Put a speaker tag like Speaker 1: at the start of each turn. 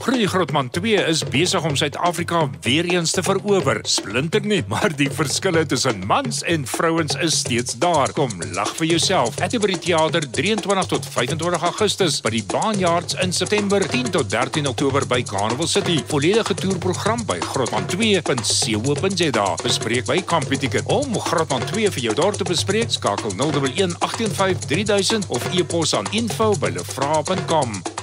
Speaker 1: Grootman 2 is besig om Suid-Afrika weer eens te verower. Splinternuut, maar die verskille tussen mans en vrouens is steeds daar. Kom, lag vir jouself. Atterbury Theater 23 tot 25 Augustus, by die Barnyards in September, 10 tot 13 Oktober by Carnival City. Volledige toerprogram by grootman2.co.za. Bespreek by Computicket. Om Grootman 2 vir jou daar te bespreek, skakel 011 815 3000 of e-pos aan info@lefra.com.